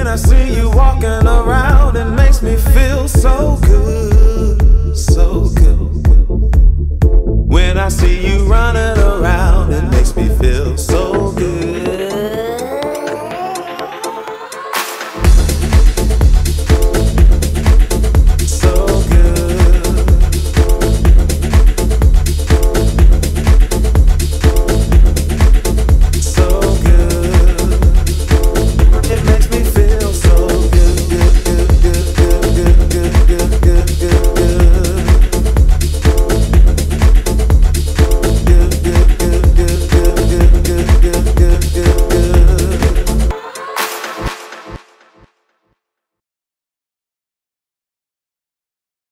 I see you walking around, it makes me feel so good, so good. When I see you running around, it makes me feel so good.